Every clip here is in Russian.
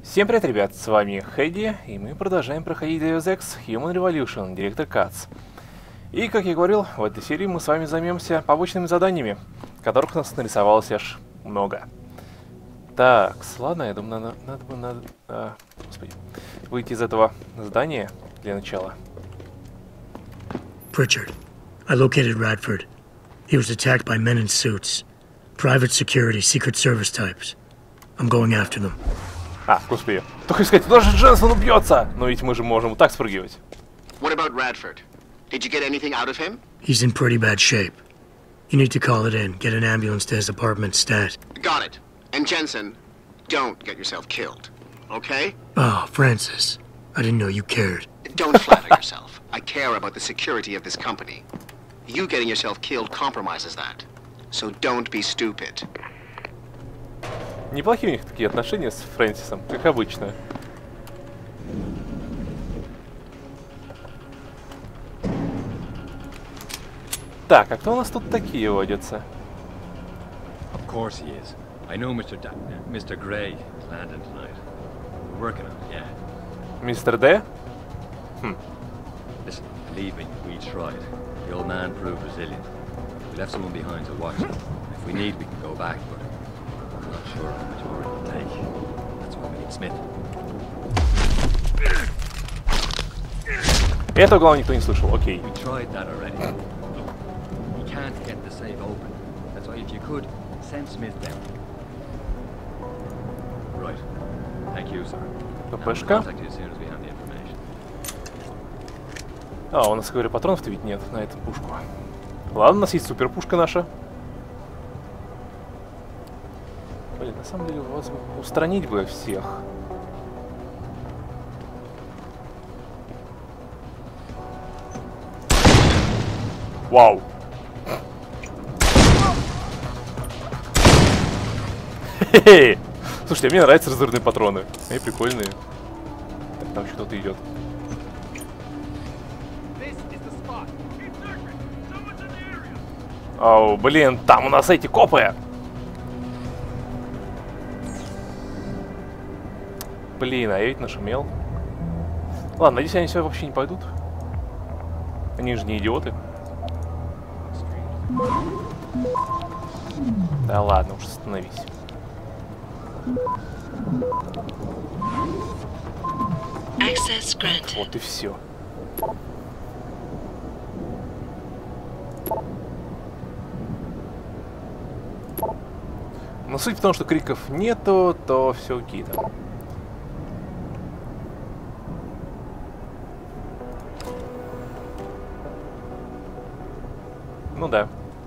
Всем привет, ребят, с вами Хэдди, и мы продолжаем проходить Deus Ex Human Revolution, Director Cuts. И, как я говорил, в этой серии мы с вами займемся побочными заданиями, которых у нас нарисовалось аж много. Так, ладно, я думаю, надо господи, выйти из этого здания для начала. Pritchard, I located Radford. He was attacked by men in suits. Private security, Secret Service types. I'm going after them. Господи. Только сказать, туда же Дженсон убьется! Но ведь мы же можем вот так спрыгивать. What about Radford? Did you get anything out of him? He's in pretty bad shape. You need to call it in. Get an ambulance to his apartment stat. Got it. And Jensen, don't get yourself killed. Okay? Oh, Francis. I didn't know you cared. Don't flatter yourself. I care about the security of this company. You getting yourself killed compromises that. So don't be stupid. Неплохие у них такие отношения с Фрэнсисом, как обычно. Так, а кто у нас тут такие водятся? Of course he is. I know Mr. Gray is landing tonight. We're working on it, yeah. Мистер Д? Listen, believe me, we tried. The old man proved resilient. We left someone behind to watch him. If we need, we can go back, but I'm not sure how much more it will take. That's why we need Smith. Этого, главное, никто не слышал, окей. We tried that already. Look, we can't get the safe open. That's why if you could, send Smith down. Right. Thank you, sir. ППшка. Contact you as soon as we have the information. У нас, говорю, патронов-то ведь нет на эту пушку. Ладно, у нас есть суперпушка наша. Блин, на самом деле, вас устранить бы всех. Вау! Хе-хе! Слушайте, мне нравятся разрывные патроны. Они прикольные. Так, там еще кто-то идет. Оу, блин, там у нас эти копы! Блин, а я ведь нашумел. Ладно, надеюсь, они сюда вообще не пойдут. Они же не идиоты. Да ладно, уж остановись. Вот и все. Но суть в том, что криков нету, то все окей там. Ну да.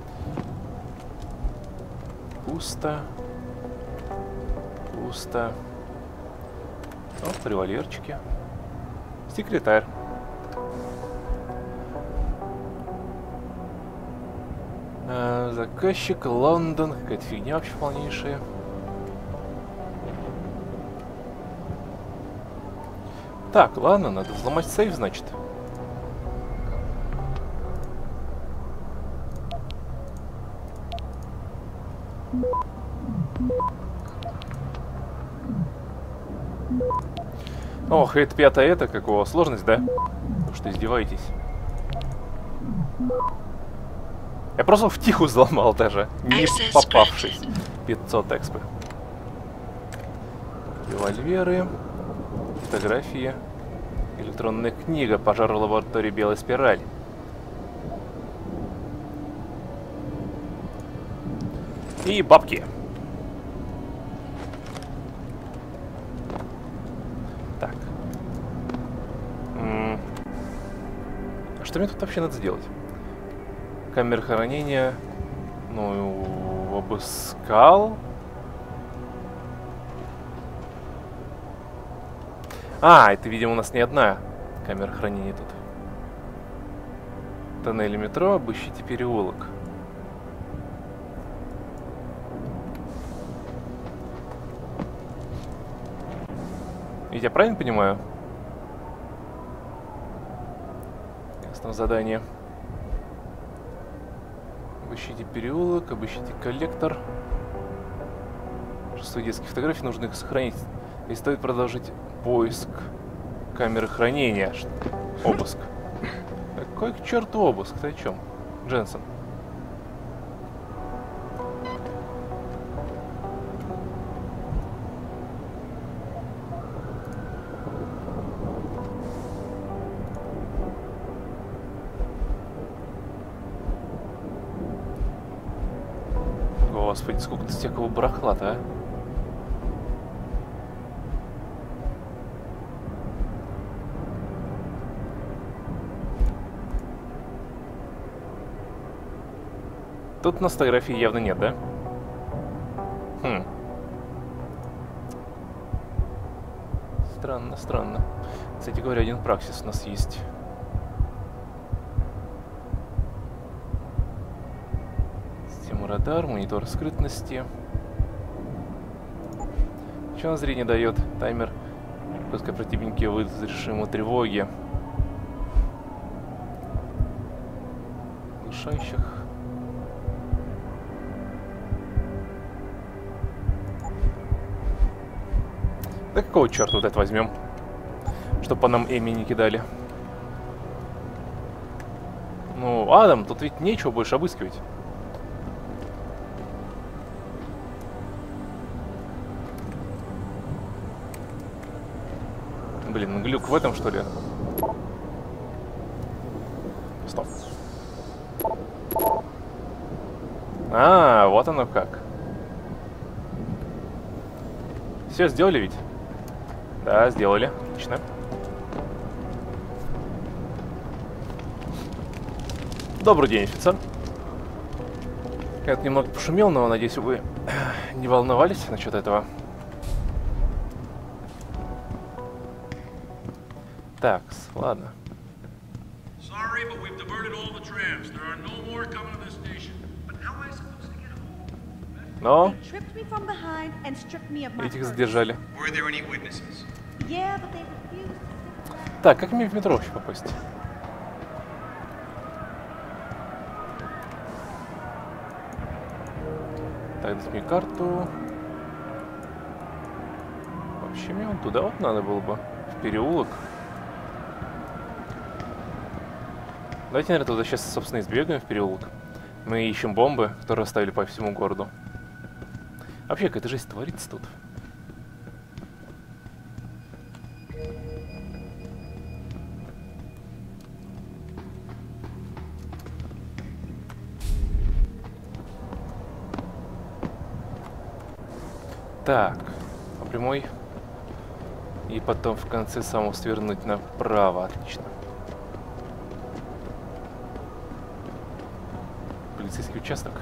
Пусто. Пусто. Вот револьверчики. Секретарь. Заказчик, Лондон. Какая-то фигня вообще полнейшая. Так, ладно, надо взломать сейф, значит. Ох, это пятая, это какого? Сложность, да? Вы что, издеваетесь? Я просто втиху взломал даже, не попавшись. 500 экспы. Револьверы. Фотографии. Электронная книга. Пожар в лаборатории «Белая спираль». И бабки. Так. А что мне тут вообще надо сделать? Камера хранения. Ну, обыскал. Это, видимо, у нас не одна камера хранения тут. Тоннели метро, обыщите переулок. Ведь я правильно понимаю? Ясно задание. Обыщите переулок, обыщите коллектор. Шестой детских фотографий, нужно их сохранить. И стоит продолжить поиск камеры хранения. Обыск. Какой к черту обыск? Ты о чем, Дженсен? Господи, сколько ты всякого барахла-то, а? Тут на фотографии явно нет, да? Хм. Странно, странно. Кстати говоря, один праксис у нас есть. Система радар, монитор скрытности. Что на зрение дает? Таймер. Пускай противники выйдут из режима тревоги. Глушающих. Да какого черта вот это возьмем? Чтоб по нам Эми не кидали. Ну, Адам, тут ведь нечего больше обыскивать. Блин, глюк в этом, что ли? Стоп. А, вот оно как. Все сделали ведь? Да, сделали. Отлично. Добрый день, офицер. Я тут немного пошумел, но надеюсь, вы не волновались насчет этого. Так, ладно. Но этих задержали. Так, как мне в метро вообще попасть? Так, дать мне карту. Вообще мне вон туда вот надо было бы. В переулок. Давайте, наверное, туда сейчас, собственно, избегаем в переулок. Мы ищем бомбы, которые оставили по всему городу. Вообще, какая-то жизнь творится тут. Так, по прямой. И потом в конце самого свернуть направо. Отлично. Полицейский участок.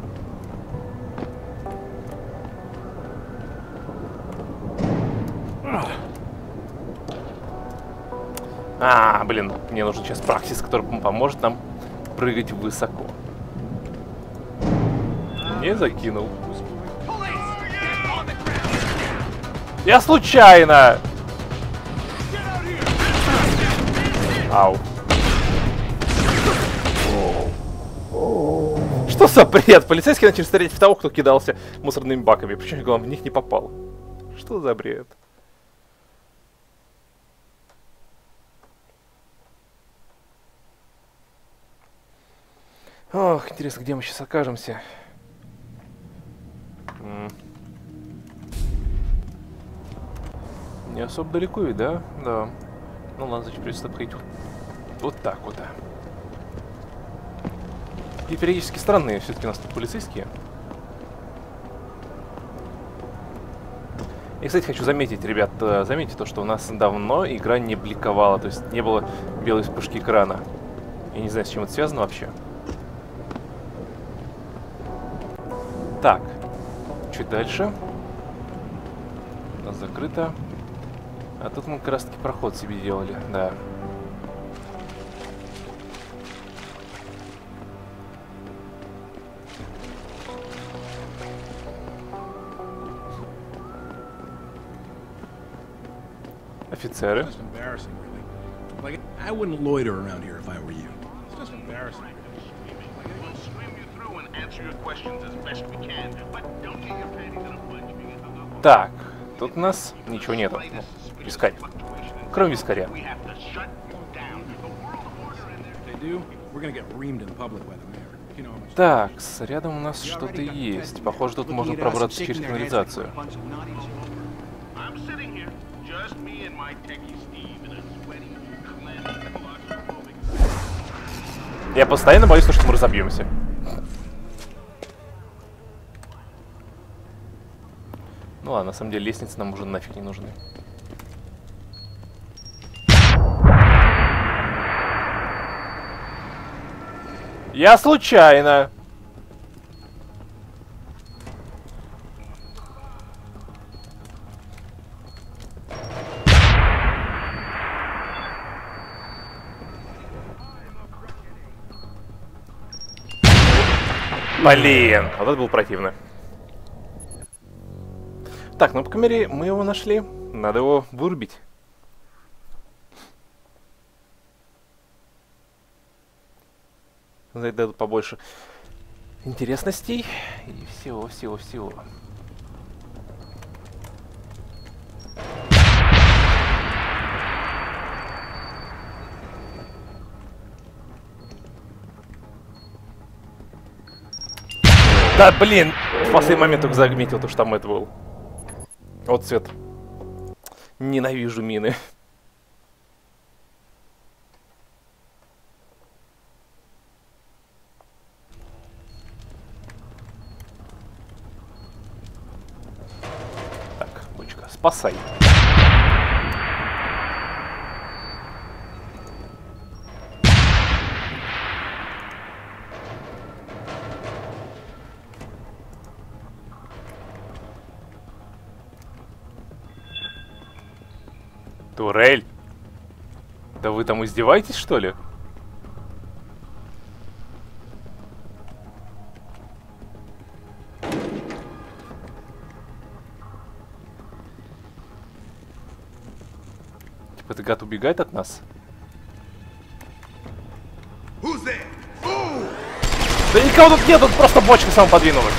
А, блин, мне нужен сейчас праксис, который поможет нам прыгать высоко. Не закинул. Я случайно! Ау. Что за бред? Полицейские начали стрелять в того, кто кидался мусорными баками. Причем, главное, в них не попал. Что за бред? Ох, интересно, где мы сейчас окажемся? Не особо далеко ведь, да? Да. Ну ладно, значит, придется обходить вот так вот. И периодически странные все-таки у нас тут полицейские. И, кстати, хочу заметить, ребят, заметьте то, что у нас давно игра не бликовала, то есть не было белой вспышки экрана. Я не знаю, с чем это связано вообще. Так, чуть дальше. У нас закрыто. А тут мы как раз таки проход себе делали, да. Офицеры. Так, Тут у нас ничего нету. Ну, вискарь. Кроме вискаря. Так, рядом у нас что-то есть. Похоже, тут можно пробраться через канализацию. Я постоянно боюсь, что мы разобьемся. Ну ладно, на самом деле лестницы нам уже нафиг не нужны. Я случайно. Блин, вот это было противно. Так, ну по камере мы его нашли. Надо его вырубить. Дадут побольше интересностей и всего. Да, блин! В последний момент только заметил, то, что там это был. Вот цвет. Ненавижу мины. Так, бочка, спасай. Турель! Да вы там издеваетесь, что ли? Типа этот гад убегает от нас? Да никого тут нет, тут просто бочка сам подвинулась.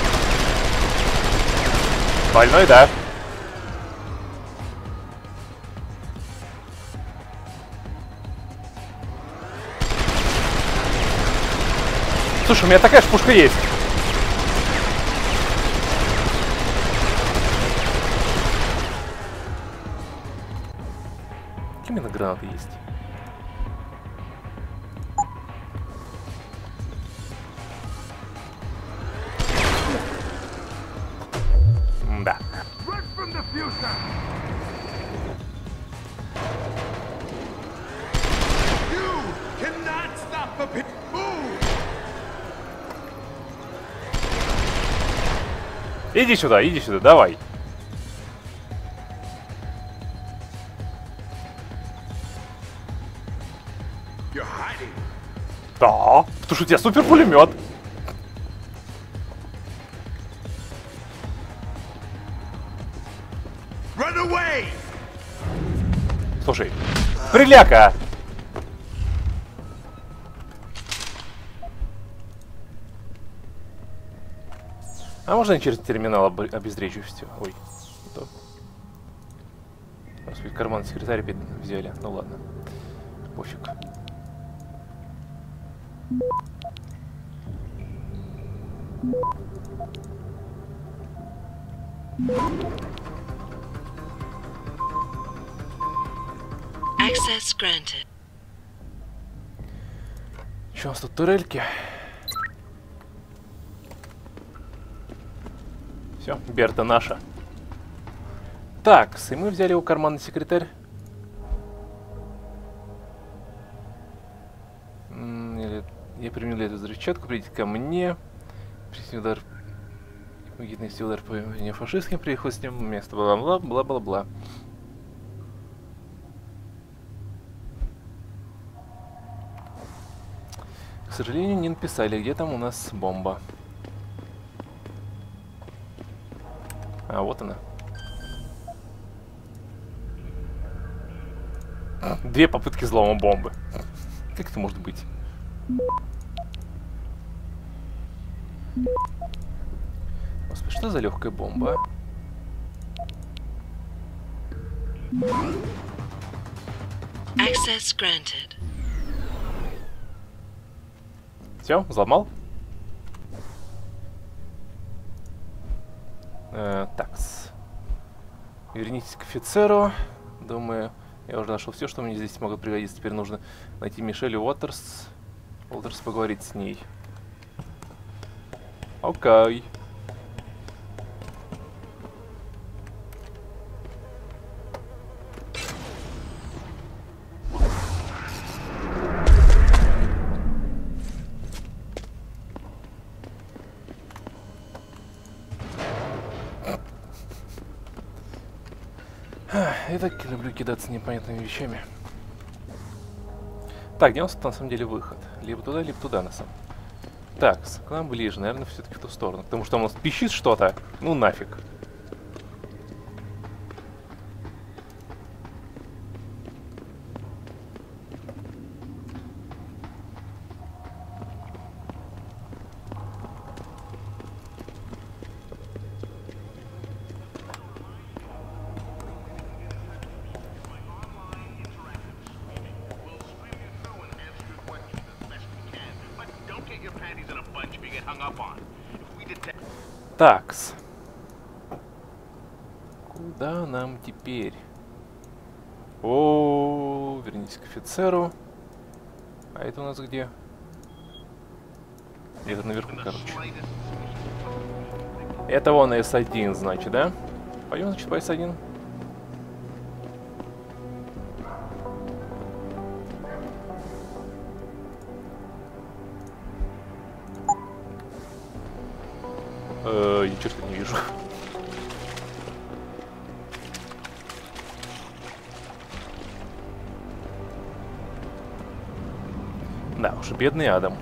Больной, да. Слушай, у меня такая же пушка есть. Какие именно гранаты есть? Да. Иди сюда, давай. Да, потому что у тебя супер пулемет. Слушай, приляка! А можно я через терминал обезврежу все? Ой, то. Господи, карман секретаря взяли. Ну ладно. Пофиг. Access granted. Что у нас тут турельки? Все, Берта наша. Так, и мы взяли его карманный секретарь. Я применил эту взрывчатку, придите ко мне. Принести удар. Помогите нанести удар по фашистским, приехал с ним место. Бла-бла-бла. К сожалению, не написали, где там у нас бомба. А, вот она. Две попытки взлома бомбы. Как это может быть? Господи, что за легкая бомба? Access granted. Все, взломал? Такс. Вернитесь к офицеру. Думаю, я уже нашел все, что мне здесь могут пригодиться. Теперь нужно найти Мишель Уотерс. Поговорить с ней. Окей. Я так люблю кидаться непонятными вещами. Так, где у нас тут на самом деле выход? Либо туда, на самом деле. Так, к нам ближе, наверное, все-таки в ту сторону. Потому что у нас пищит что-то. Ну нафиг. Такс. Куда нам теперь? О, вернитесь к офицеру. А это у нас где? Где-то наверху, короче. Это вон S1, значит, да? Пойдем, значит, по S1. Ни черта не вижу. Да уж, бедный Адам.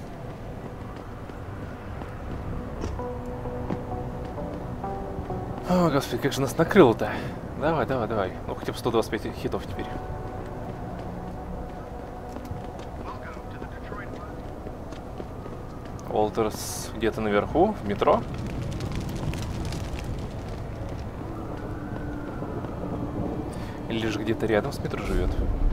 О, господи, как же нас накрыло-то. Давай, давай, давай. Ну, хотя бы 125 хитов теперь. Уолтерс где-то наверху, в метро. Или же где-то рядом с метро живет.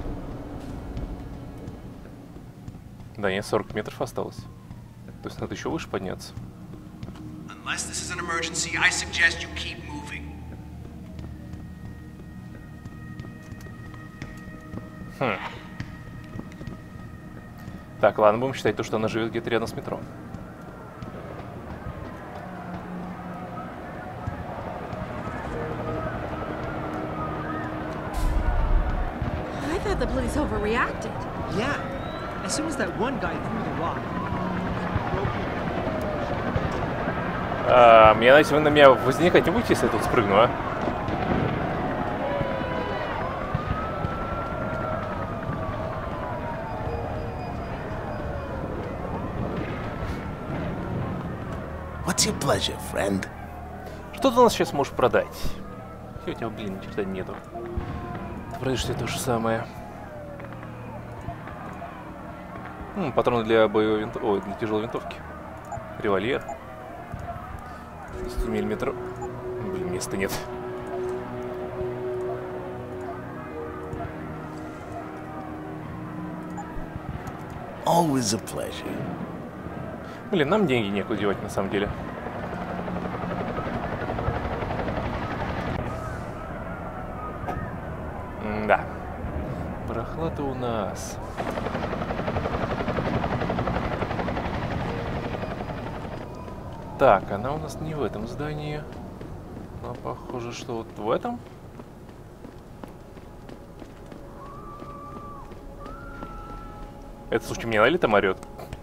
Да, нет, 40 метров осталось. То есть надо еще выше подняться. Хм. Так, ладно, будем считать то, что она живет где-то рядом с метро. The police overreacted. Yeah. As soon as that one guy threw the rock. Я надеюсь, вы на меня возникать не будете, если я тут спрыгну, а? What's your pleasure, friend? Что ты у нас сейчас можешь продать? У тебя, блин, ни черта нету. Ты продаешь все то же самое. Патроны для боевой винтовки. Ой, для тяжелой винтовки. Револьвер. 10 миллиметров. Блин, места нет. Always a pleasure. Блин, нам деньги некуда девать на самом деле. Да. Прохлада у нас. Так, она у нас не в этом здании. Но похоже, что вот в этом. Это, слушай, меня Лали там орёт.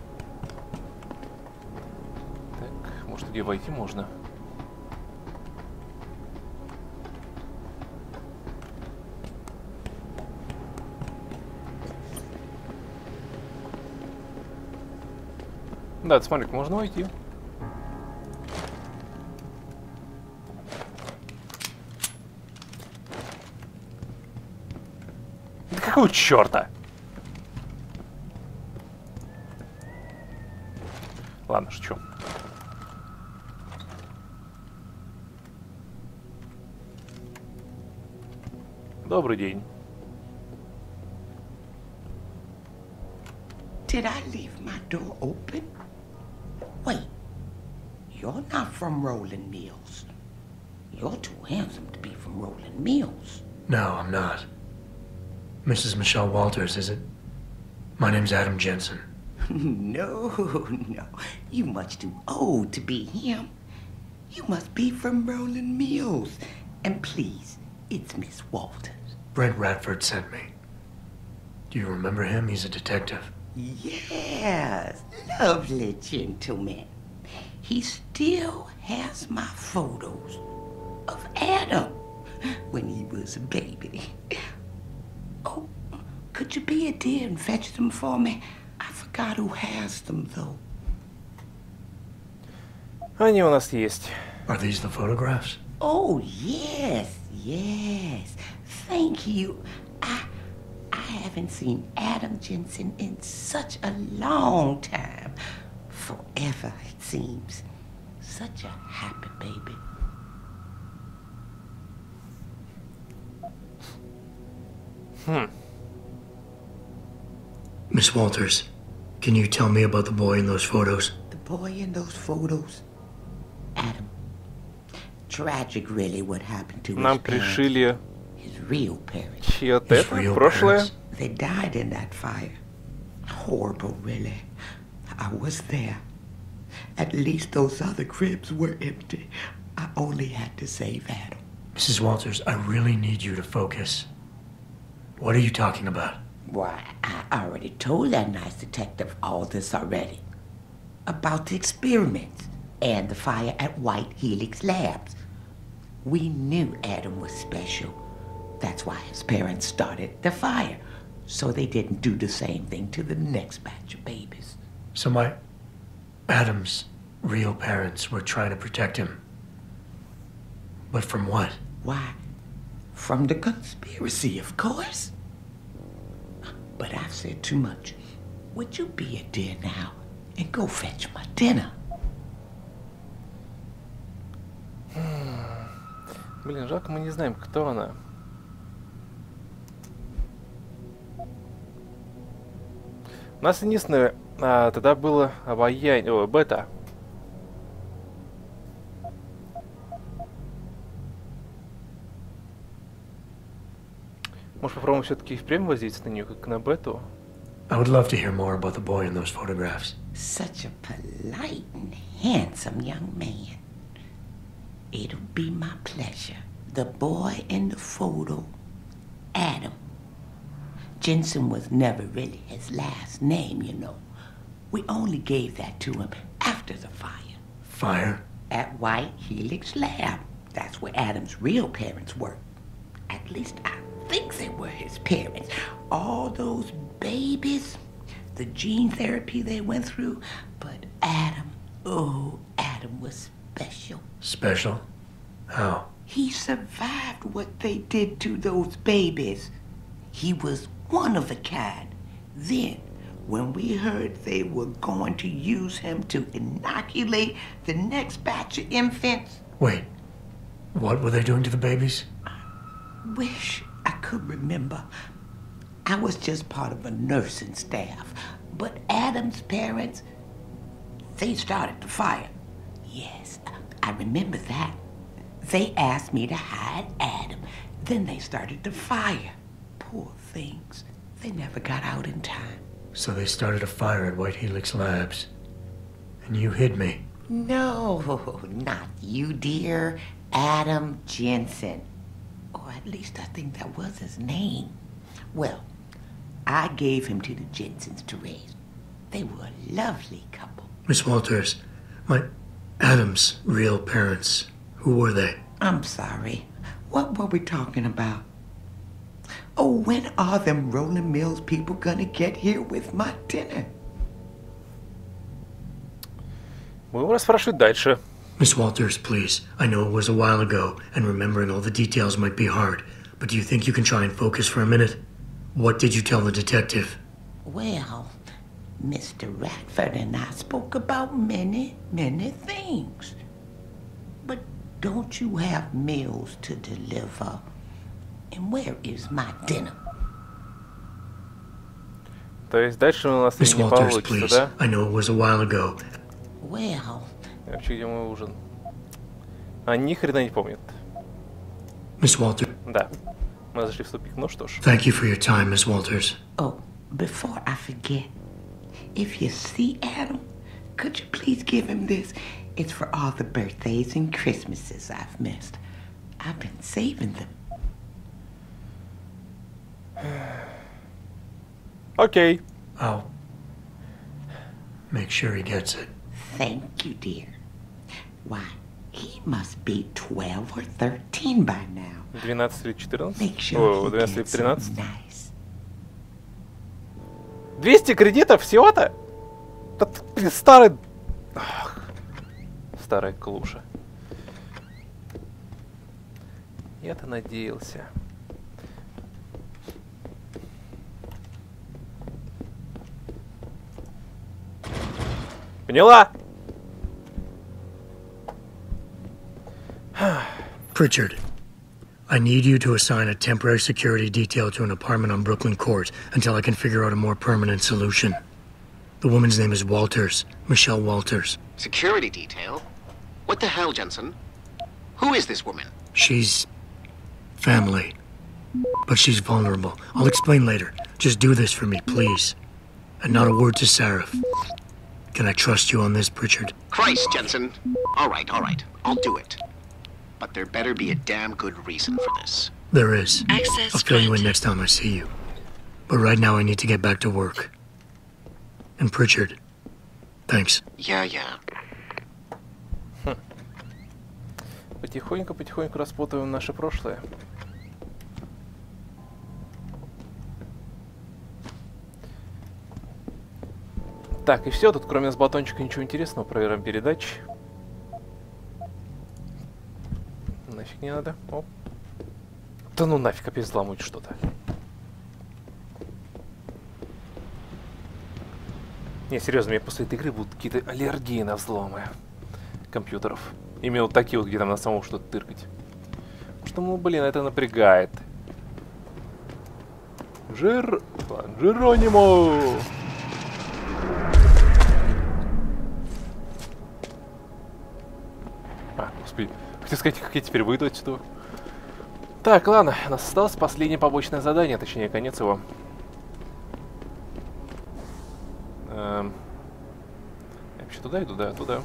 Так, может, где войти можно? Да, смотри, можно войти. Да какого черта? Ладно, шучу. Добрый день. Did I leave my door open? Wait, you're not from Roland Mills. You're too handsome to be from Roland Mills. No, I'm not. Mrs. Michelle Walters, is it? My name's Adam Jensen. No, no. You much too old to be him. You must be from Roland Mills. And please, it's Miss Walters. Brent Radford sent me. Do you remember him? He's a detective. Yes, lovely gentleman. He still has my photos of Adam when he was a baby. Oh, could you be a dear and fetch them for me? I forgot who has them, though. Они у нас есть. Are these the photographs? Oh, yes, yes. Thank you. I haven't seen Adam Jensen in such a long time. Forever, it seems. Such a happy baby. Miss Walters, can you tell me about the boy in those photos? The boy in those photos, Adam. Tragic, really, what happened to Нам his parents. пришили His real parents. чье-то His это real прошлое. parents. They died in that fire. Horrible, really. I was there. At least those other cribs were empty. I only had to save Adam. Mrs. Walters, I really need you to focus. What are you talking about? Why, I already told that nice detective all this already. About the experiments and the fire at White Helix Labs. We knew Adam was special. That's why his parents started the fire. So they didn't do the same thing to the next batch of babies. So Adam's real parents were trying to protect him. But from what? Why? From the conspiracy, of course. But I've said too much. Would you be a dear now and go fetch my dinner? Блин, жалко, мы не знаем, кто она. У нас единственное тогда было обаяние, бета. Может, попробуем все-таки впрямь воздействовать на нее, как на бету? I would love to hear more about the boy in those photographs. Such a polite and handsome young man. It'll be my pleasure. The boy in the photo, Adam. Jensen was never really his last name, you know. We only gave that to him after the fire. Fire? At White Helix Lab. That's where Adam's real parents worked. At least I think they were his parents. All those babies, the gene therapy they went through, but Adam, oh, Adam was special. Special? How? He survived what they did to those babies. He was one of a kind. Then, when we heard they were going to use him to inoculate the next batch of infants... Wait, what were they doing to the babies? Wish I could remember. I was just part of a nursing staff. But Adam's parents, they started the fire. Yes, I remember that. They asked me to hide Adam. Then they started the fire. Poor things. They never got out in time. So they started a fire at White Helix Labs. And you hid me. No, not you, dear. Adam Jensen. Or at least I think that was his name. Well, I gave him to the Jensens to raise. They were a lovely couple. Miss Walters, Adam's real parents, who were they? I'm sorry. What were we talking about? Oh, when are them Roland Mills people gonna get here with my dinner? Будем расспрашивать дальше. Miss Walters, please. I know it was a while ago, and remembering all the details might be hard, but do you think you can try and focus for a minute? What did you tell the detective? Well, Mr. Radford and I spoke about many, many things. But don't you have meals to deliver? And where is my dinner? То есть дальше у нас Miss не Walters, получится, please. да? I know it was a while ago. Well, Вообще, где мой ужин? А, ни хрена не помнит. Miss Walters. Да. Мы зашли в тупик. Ну что ж. Thank you for your time, Miss Walters. oh, before I forget, if you see Adam, could you please give him this? It's for all the birthdays and Christmases I've missed. I've been saving them. Окей. I'll make sure he gets it. Thank you, dear. Why, he must be 12 or 13 by now. 12 или 14? Make sure О, he 12 или gets 13? it nice. 200 кредитов всего-то? Блин, старый... Ах, старая клуша. Я-то надеялся. Поняла? Pritchard, I need you to assign a temporary security detail to an apartment on Brooklyn Court until I can figure out a more permanent solution. The woman's name is Walters, Michelle Walters. Security detail? What the hell, Jensen? Who is this woman? She's family, but she's vulnerable. I'll explain later. Just do this for me, please. And not a word to Sarif. Can I trust you on this, Pritchard? Christ, Jensen. All right, I'll do it. But there better be a damn good reason for this. There is. Access I'll fill you in granted. next time I see you. But right now I need to get back to work. And Pritchard, thanks. Yeah. Потихоньку распутываем наше прошлое. Так, и все, тут кроме с батончика ничего интересного. Проверим передач. Нафиг не надо. Оп. Да ну нафиг, опять взломать что-то. Не, серьезно, у меня после этой игры будут какие-то аллергии на взломы компьютеров. Именно вот такие вот, где там на самом что-то тыркать. Потому что, ну, блин, это напрягает. Джеронимо! А, господи. Хотел сказать, как я теперь выйду отсюда. Так, ладно, у нас осталось последнее побочное задание, точнее, конец его. Я вообще туда иду, да, туда.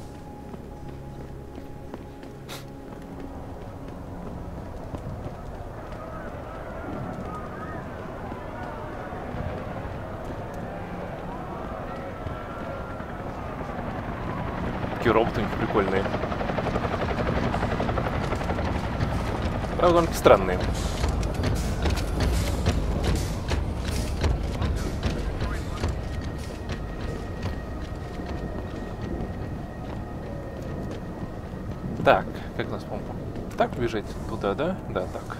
Такие роботы у них прикольные. Правда, он странные. Так, как нас, по-моему, так бежать туда, да? Да, так.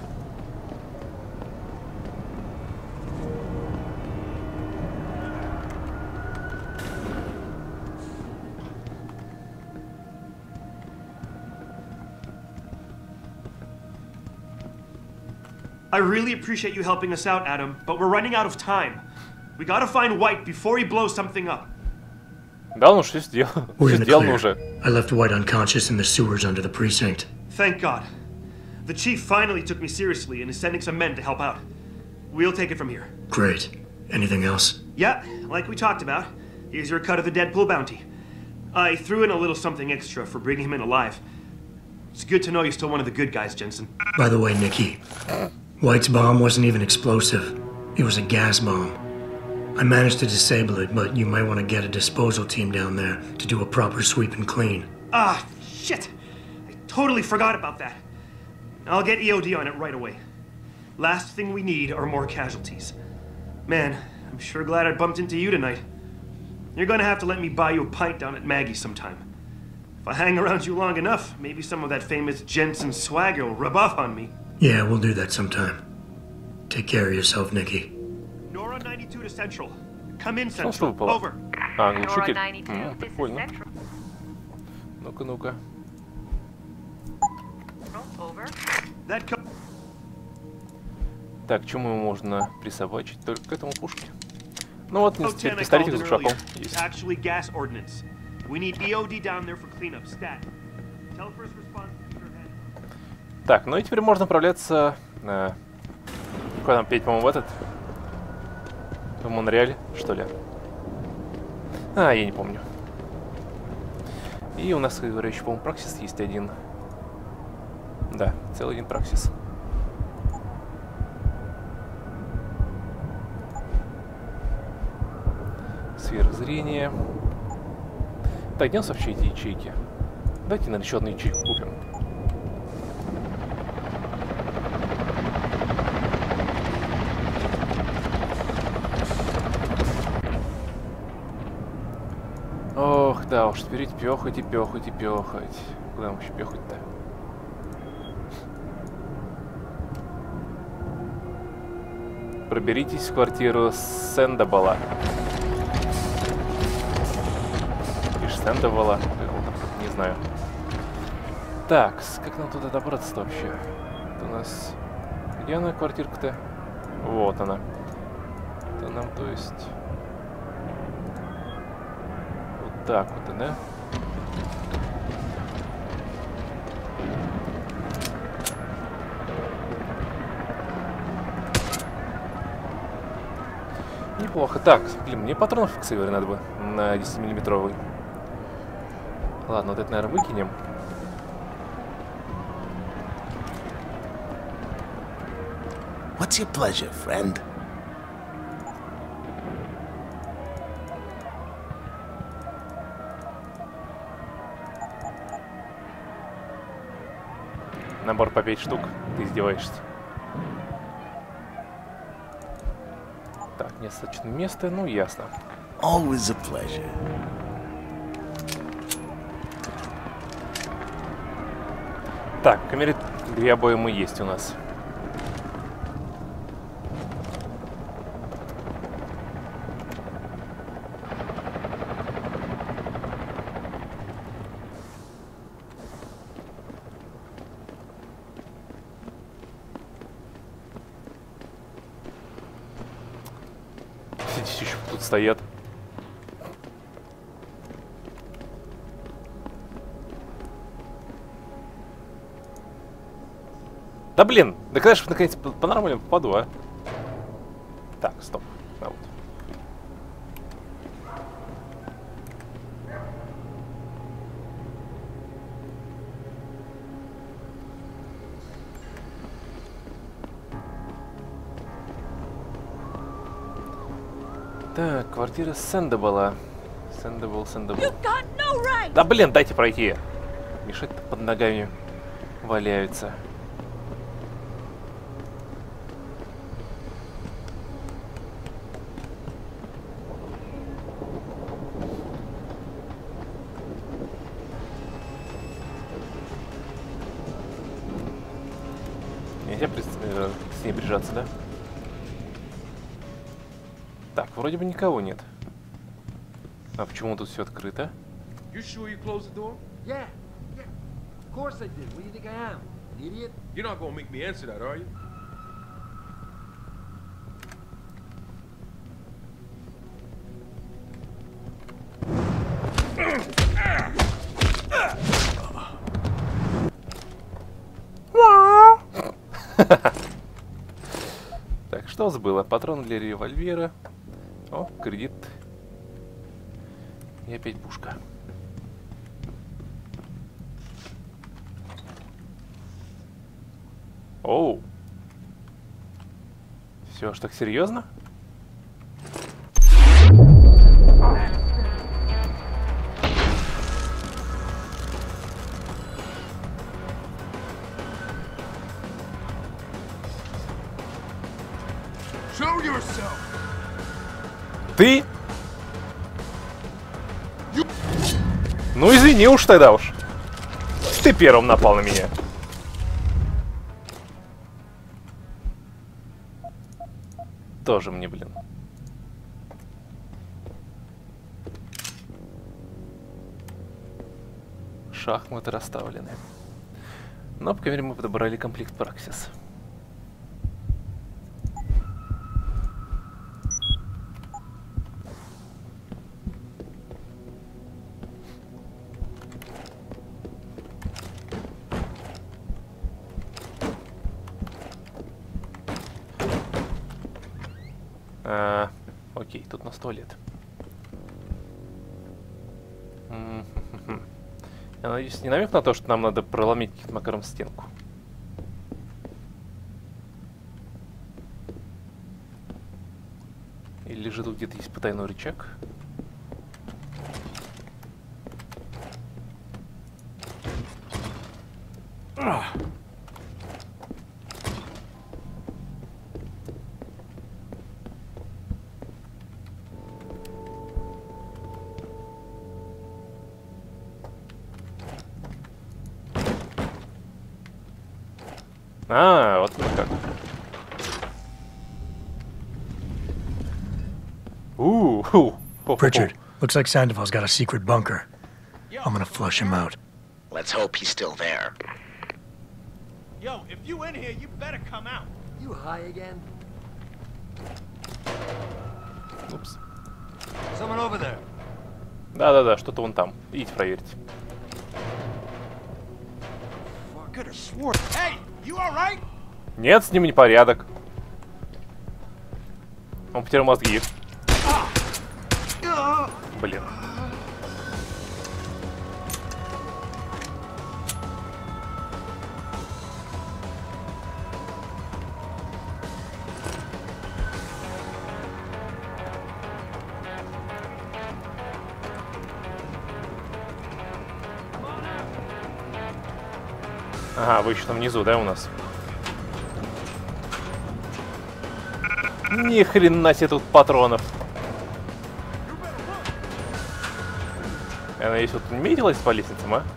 I really appreciate you helping us out, Adam, but we're running out of time. We gotta find White before he blows something up. Да, ну что сделал? We're Что in the сделал clear. уже? I left White unconscious in the sewers under the precinct. Thank God. The chief finally took me seriously and is sending some men to help out. We'll take it from here. Great. Anything else? Yeah, like we talked about. Here's your cut of the Deadpool bounty. I threw in a little something extra for bringing him in alive. It's good to know you're still one of the good guys, Jensen. By the way, Nikki, White's bomb wasn't even explosive. It was a gas bomb. I managed to disable it, but you might want to get a disposal team down there to do a proper sweep and clean. Ah, shit! I totally forgot about that. I'll get EOD on it right away. Last thing we need are more casualties. Man, I'm sure glad I bumped into you tonight. You're gonna have to let me buy you a pint down at Maggie's sometime. If I hang around you long enough, maybe some of that famous Jensen swagger will rub off on me. Yeah, we'll do that sometime. Take care of yourself, Nikki. Nora 92 to Central. Come in, Что Central. выпало? Over. А, глушитель. Прикольно. Ну-ка, ну-ка. That co- Так, чему можно присобачить? Только к этому пушке. Ну вот, Oh, теперь 10, I пистолетик called с in глушаком earlier. есть. Actually, gas ordnance. We need EOD down there for cleanup. Stat. Tell first response to keep their hands. Так, ну и теперь можно отправляться... Куда нам петь, по-моему, в этот? В Монреаль, что ли? А, я не помню. И у нас, как говорю, еще, по-моему, Праксис есть один. Да, целый один Праксис. Сфера зрения. Так, где у нас вообще эти ячейки? Давайте, наверное, еще одну ячейку купим. Ох, да уж, теперь пёхать и пёхать и пёхать. Куда нам еще пёхать-то? Проберитесь в квартиру Сэндабола. Сэндабола, не знаю. Так, как нам туда добраться-то вообще? Это у нас... Где она, квартирка-то? Вот она. Это нам, то есть... Вот так вот, да? Неплохо. Так, блин, мне патронов к Севере надо бы на 10-миллиметровый. Ладно, вот это, наверное, выкинем. What's your pleasure, friend? Набор по 5 штук. Ты издеваешься. Так, недостаточно места. Ну, ясно. Always a pleasure. Так, в камере 2 обоймы есть у нас. Все еще тут стоят. Да блин, да когда же наконец по-нормальному попаду, а? Так, стоп. А вот. Так, квартира Сэндабола. Сэндабол. Да блин, дайте пройти. Мешать-то под ногами валяются. Нельзя с ней прижаться, да? Так, вроде бы никого нет. А почему тут все открыто? You sure you closed the door? Yeah. Of course I did. What do you think I am? An idiot? You're not gonna make me answer that, are you? Так, что у нас было? Патрон для револьвера. О, кредит. И опять пушка. Оу. Все, аж так серьезно? Show yourself. Ты? Ну извини уж тогда уж. Ты первым напал на меня. Тоже мне, блин. Шахматы расставлены. Но, по крайней мере, мы подобрали комплект Праксис. Окей, тут у нас туалет. Я надеюсь, не намек на то, что нам надо проломить каким-то макаром стенку. Или же тут где-то есть потайной рычаг? Вот оно как. Pritchard, looks like Sandoval's got a secret bunker. I'm gonna flush him out. Let's hope he's still there. Yo, if you in here, you better come out. You high again? Упс. Someone over there. Да-да-да, что-то вон там. Идите проверьте. Hey, you all right? Нет, с ним непорядок. Он потерял мозги. Блин. Ага, вы еще там внизу, да, у нас? Ни хрена себе тут патронов. Я надеюсь, вот не метилась по лестницам, а?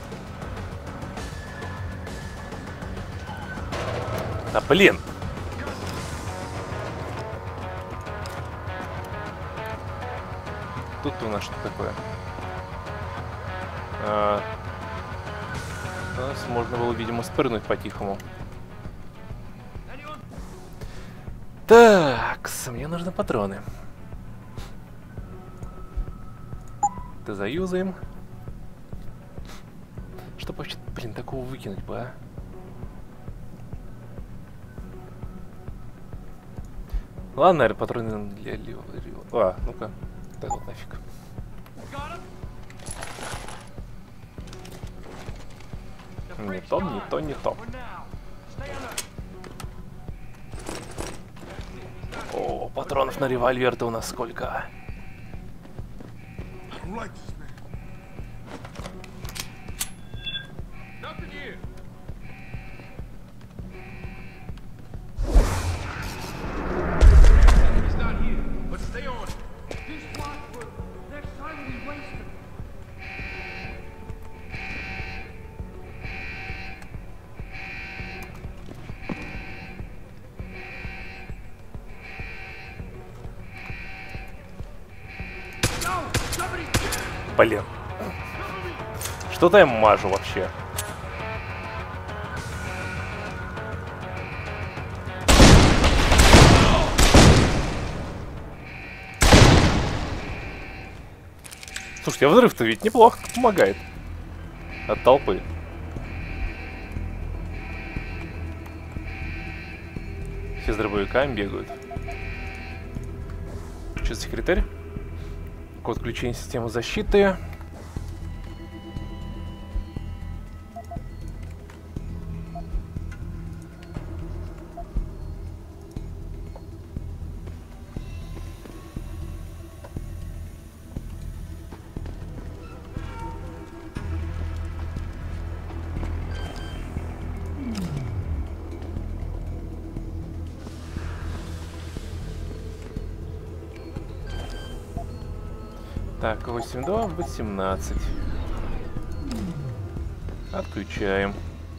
Да блин! Тут у нас что такое? У нас можно было, видимо, спрыгнуть по-тихому. Так, мне нужны патроны. Это заюзаем. Что вообще, блин, такого выкинуть бы, а? Ладно, наверное, патроны для левого. Ну-ка. Так вот нафиг. Не то, не то, не то. О, патронов на револьвер-то у нас сколько? Блин. Что-то я мажу вообще. Слушайте, а взрыв-то ведь неплохо помогает. От толпы. Все с дробовиками бегают. Что за секретарь? Код включения системы защиты. Так, 82, 18. Отключаем.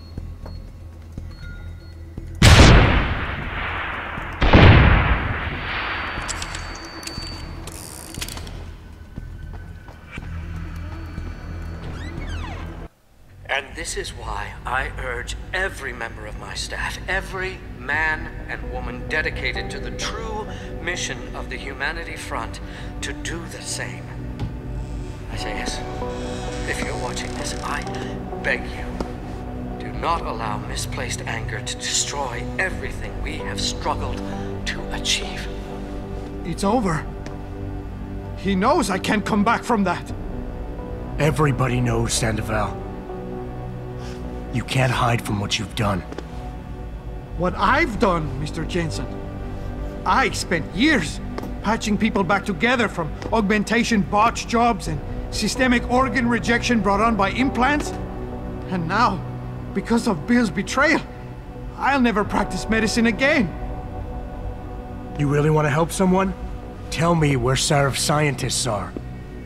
And this is why I urge every member of my staff, every man and woman dedicated to the true mission of the Humanity Front, to do the same. Isaias, if you're watching this, I beg you, do not allow misplaced anger to destroy everything we have struggled to achieve. It's over. He knows I can't come back from that. Everybody knows, Sandoval. You can't hide from what you've done. What I've done, Mr. Jensen. I spent years patching people back together from augmentation botch jobs and systemic organ rejection brought on by implants. And now, because of Bill's betrayal, I'll never practice medicine again. You really want to help someone? Tell me where Sarif's scientists are.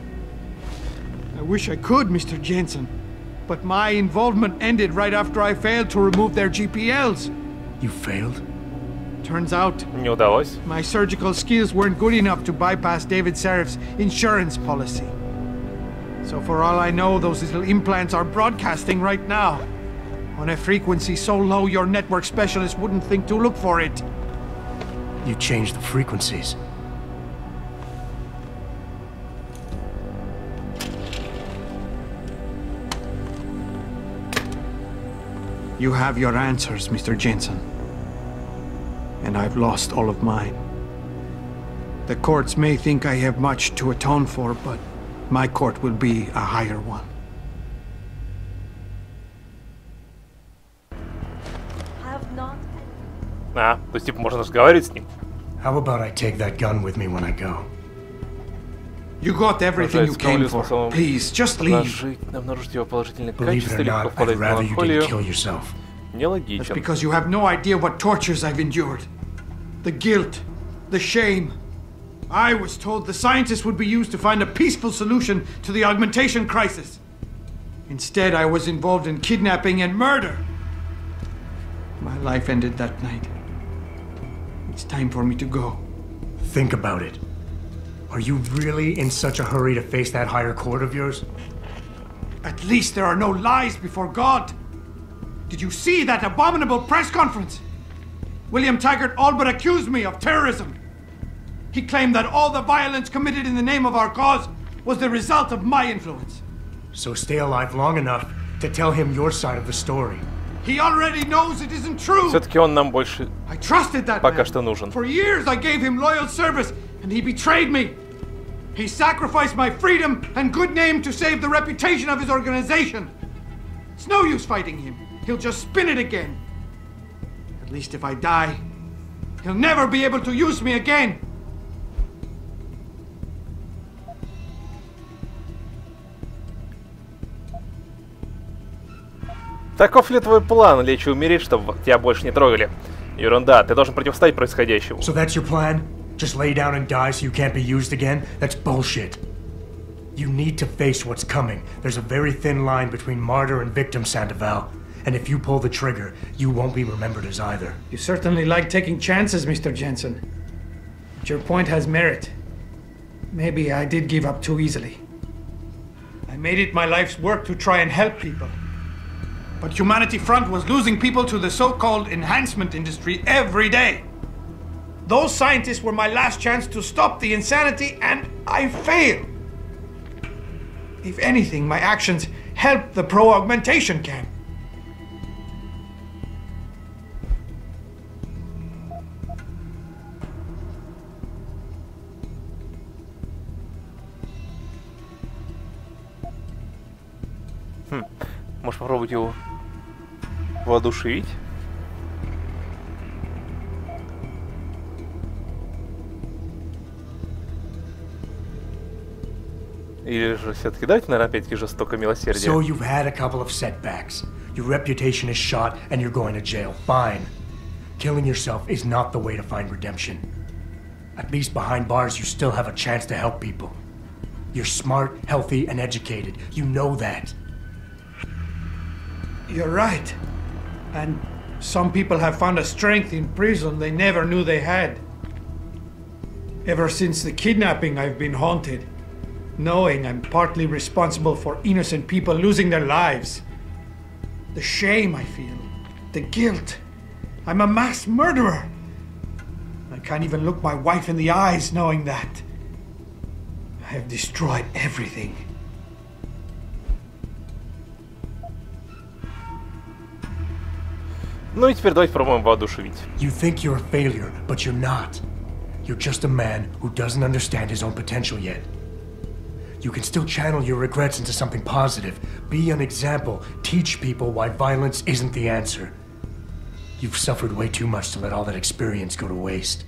I wish I could, Mr. Jensen. But my involvement ended right after I failed to remove their GPLs. You failed? Turns out, Не удалось. my surgical skills weren't good enough to bypass David Sarif's insurance policy. So for all I know, those little implants are broadcasting right now. On a frequency so low your network specialist wouldn't think to look for it. You changed the frequencies. You have your answers, Mr. Jensen. And I've lost all of mine. The courts may think I have much to atone for, but my court will be a higher one. А, то есть, типа, можно разговаривать с ним? How about I take that gun with me when I go? You got everything you came for. Please, just leave. Обнаружить его положительные Believe it качества or или not, впадать I'd в rather you меланхолию. didn't kill yourself. That's Нелогичен. because you have no idea what tortures I've endured. The guilt, the shame. I was told the scientists would be used to find a peaceful solution to the augmentation crisis. Instead, I was involved in kidnapping and murder. My life ended that night. It's time for me to go. Think about it. Are you really in such a hurry to face that higher court of yours? At least there are no lies before God. Did you see that abominable press conference? William Taggart all but accused me of terrorism. He claimed that all the violence committed in the name of our cause was the result of my influence. So stay alive long enough to tell him your side of the story. He already knows it isn't true. Все-таки он нам больше I trusted that пока man. что нужен. For years I gave him loyal service, and he betrayed me. He sacrificed my freedom and good name to save the reputation of his organization. It's no use fighting him. He'll just spin it again. At least if I die, he'll never be able to use me again. Таков ли твой план, лечь и умереть, чтобы тебя больше не трогали? Ерунда, ты должен противостоять происходящему. So that's your plan? Just lay down and die so you can't be used again? That's bullshit. You need to face what's coming. There's a very thin line between martyr and victim, Sandoval. And if you pull the trigger, you won't be remembered as either. You certainly like taking chances, Mr. Jensen. But your point has merit. Maybe I did give up too easily. I made it my life's work to try and help people. But Humanity Front was losing people to the so-called enhancement industry every day. Those scientists were my last chance to stop the insanity, and I failed. If anything, my actions helped the pro-augmentation camp. Можешь попробовать его воодушевить. Или же все-таки дать, наверное, опять-таки жестоко милосердие. So you've had a couple of setbacks. Your reputation is shot and you're going to jail. Fine. Killing yourself is not the way to find redemption. At least behind bars you still have a chance to help people. You're smart, healthy, and educated. You know that. You're right. And some people have found a strength in prison they never knew they had. Ever since the kidnapping, I've been haunted, knowing I'm partly responsible for innocent people losing their lives. The shame I feel, the guilt. I'm a mass murderer. I can't even look my wife in the eyes knowing that. I have destroyed everything. Ну и теперь давайте попробуем воодушевить. You think you're a failure, but you're not. You're just a man who doesn't understand his own potential yet. You can still channel your regrets into something positive. Be an example. Teach people why violence isn't the answer. You've suffered way too much to let all that experience go to waste.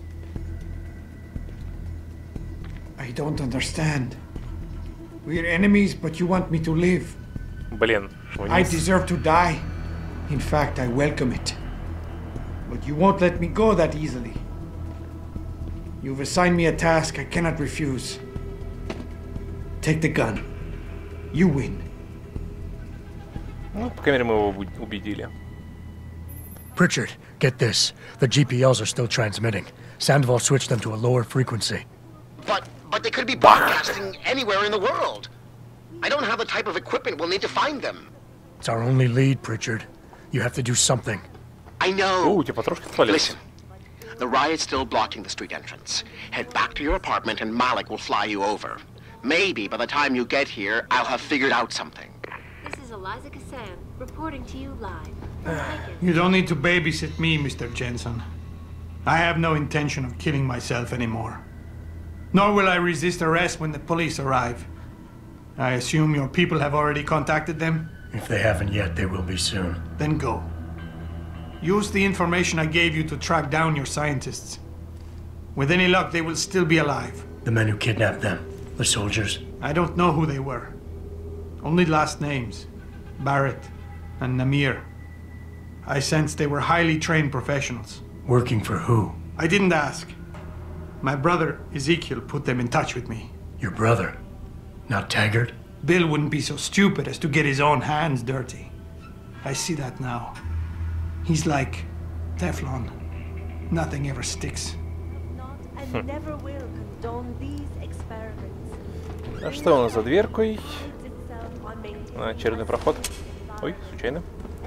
I don't understand. We're enemies, but you want me to live. Блин. I deserve to die. In fact, I welcome it. But you won't let me go that easily. You've assigned me a task I cannot refuse. Take the gun. You win. Ну, по крайней мере, мы его убедили. Pritchard, get this. The GPLs are still transmitting. Sandoval switched them to a lower frequency. But they could be broadcasting anywhere in the world. I don't have the type of equipment we'll need to find them. It's our only lead, Pritchard. You have to do something. I know. У тебя потрошки отвалились. Listen. The riot's still blocking the street entrance. Head back to your apartment and Malik will fly you over. Maybe by the time you get here, I'll have figured out something. This is Eliza Cassan, reporting to you live. You don't need to babysit me, Mr. Jensen. I have no intention of killing myself anymore. Nor will I resist arrest when the police arrive. I assume your people have already contacted them? If they haven't yet, they will be soon. Then go. Use the information I gave you to track down your scientists. With any luck, they will still be alive. The men who kidnapped them. The soldiers. I don't know who they were. Only last names. Barrett and Namir. I sensed they were highly trained professionals. Working for who? I didn't ask. My brother, Ezekiel, put them in touch with me. Your brother? Not Taggart? Bill wouldn't be so stupid as to get his own hands dirty. I see that now. He's like Teflon. Nothing ever sticks. And never will condone these experiments. А что у нас за дверкой? Очередной проход. Ой, случайно.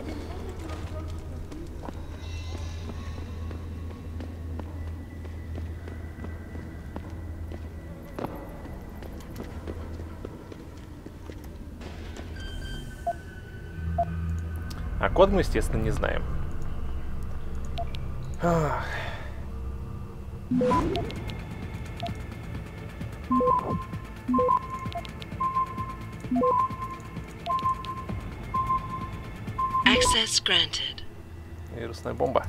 А код мы, естественно, не знаем. Ах. Access granted. Вирусная бомба.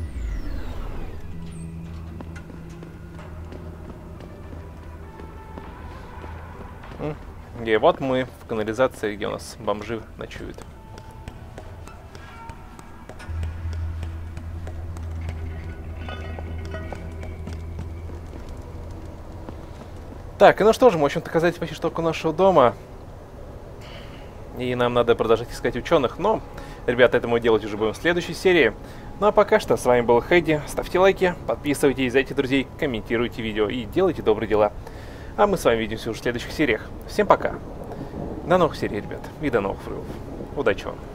И вот мы в канализации, где у нас бомжи ночуют. Так, и ну что же, мы, в общем-то, оказались почти что около нашего дома. И нам надо продолжать искать ученых, но, ребята, это мы делать уже будем в следующей серии. Ну а пока что, с вами был Хэдди. Ставьте лайки, подписывайтесь, зайдите, друзей, комментируйте видео и делайте добрые дела. А мы с вами увидимся уже в следующих сериях. Всем пока. До новых серий, ребят, и до новых взрывов. Удачи вам.